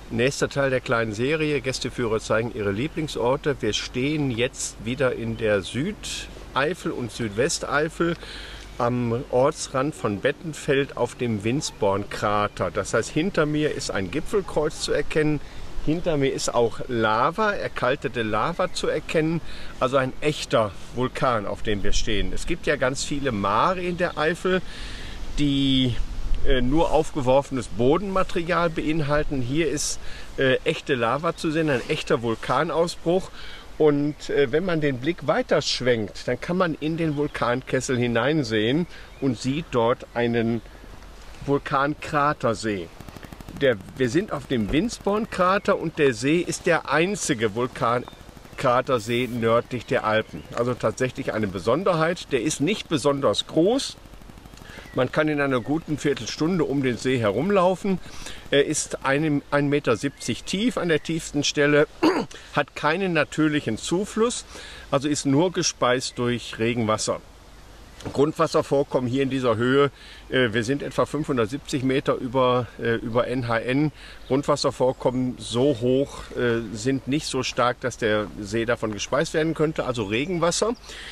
Nächster Teil der kleinen Serie. Gästeführer zeigen ihre Lieblingsorte. Wir stehen jetzt wieder in der Südeifel und Südwesteifel am Ortsrand von Bettenfeld auf dem Windsborn-Krater. Das heißt, hinter mir ist ein Gipfelkreuz zu erkennen. Hinter mir ist auch Lava, erkaltete Lava zu erkennen. Also ein echter Vulkan, auf dem wir stehen. Es gibt ja ganz viele Mare in der Eifel, die nur aufgeworfenes Bodenmaterial beinhalten. Hier ist echte Lava zu sehen, ein echter Vulkanausbruch. Und wenn man den Blick weiter schwenkt, dann kann man in den Vulkankessel hineinsehen und sieht dort einen Vulkankratersee. Wir sind auf dem Windsborn-Krater und der See ist der einzige Vulkankratersee nördlich der Alpen. Also tatsächlich eine Besonderheit. Der ist nicht besonders groß. Man kann in einer guten Viertelstunde um den See herumlaufen. Er ist 1,70 Meter tief an der tiefsten Stelle, hat keinen natürlichen Zufluss, also ist nur gespeist durch Regenwasser. Grundwasservorkommen hier in dieser Höhe, wir sind etwa 570 Meter über NHN. Grundwasservorkommen so hoch sind nicht so stark, dass der See davon gespeist werden könnte, also Regenwasser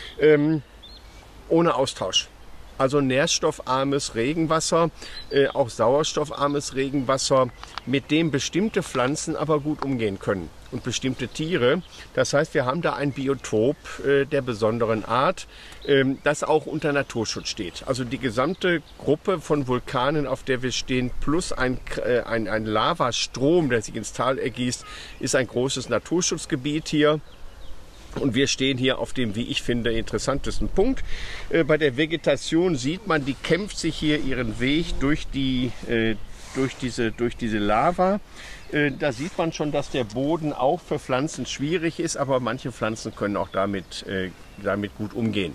ohne Austausch. Also nährstoffarmes Regenwasser, auch sauerstoffarmes Regenwasser, mit dem bestimmte Pflanzen aber gut umgehen können und bestimmte Tiere. Das heißt, wir haben da ein Biotop der besonderen Art, das auch unter Naturschutz steht. Also die gesamte Gruppe von Vulkanen, auf der wir stehen, plus ein Lavastrom, der sich ins Tal ergießt, ist ein großes Naturschutzgebiet hier. Und wir stehen hier auf dem, wie ich finde, interessantesten Punkt. Bei der Vegetation sieht man, die kämpft sich hier ihren Weg durch diese Lava. Da sieht man schon, dass der Boden auch für Pflanzen schwierig ist, aber manche Pflanzen können auch damit gut umgehen.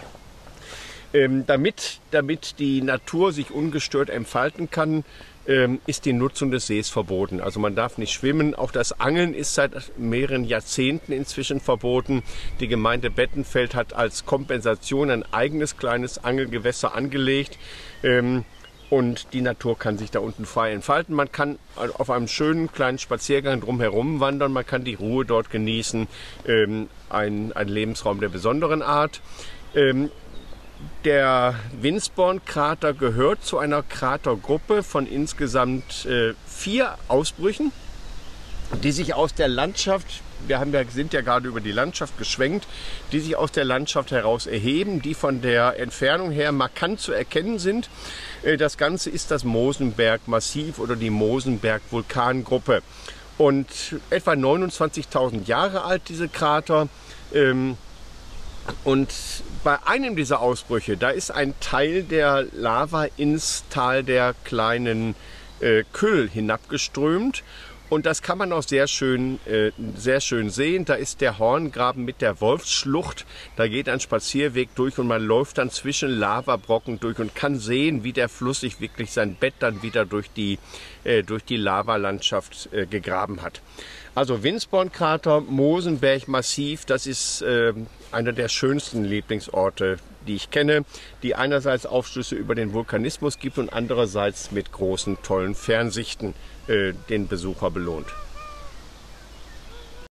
Damit die Natur sich ungestört entfalten kann, ist die Nutzung des Sees verboten. Also man darf nicht schwimmen. Auch das Angeln ist seit mehreren Jahrzehnten inzwischen verboten. Die Gemeinde Bettenfeld hat als Kompensation ein eigenes kleines Angelgewässer angelegt. Und die Natur kann sich da unten frei entfalten. Man kann auf einem schönen kleinen Spaziergang drumherum wandern. Man kann die Ruhe dort genießen. Ein Lebensraum der besonderen Art. Der Windsborn-Krater gehört zu einer Kratergruppe von insgesamt 4 Ausbrüchen, die sich aus der Landschaft, sind ja gerade über die Landschaft geschwenkt, die sich aus der Landschaft heraus erheben, die von der Entfernung her markant zu erkennen sind. Das Ganze ist das Mosenberg-Massiv oder die Mosenberg-Vulkangruppe. Und etwa 29.000 Jahre alt, diese Krater. Und bei einem dieser Ausbrüche, da ist ein Teil der Lava ins Tal der kleinen Küll hinabgeströmt. Und das kann man auch sehr schön sehen. Da ist der Horngraben mit der Wolfsschlucht. Da geht ein Spazierweg durch und man läuft dann zwischen Lavabrocken durch und kann sehen, wie der Fluss sich wirklich sein Bett dann wieder durch die Lavalandschaft gegraben hat. Also Windsborn-Krater, Mosenberg-Massiv, das ist einer der schönsten Lieblingsorte, die ich kenne, die einerseits Aufschlüsse über den Vulkanismus gibt und andererseits mit großen, tollen Fernsichten den Besucher belohnt.